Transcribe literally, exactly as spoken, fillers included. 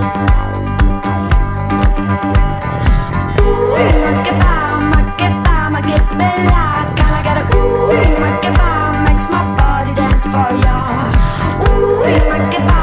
Makes my body dance for ya. Ooh, make it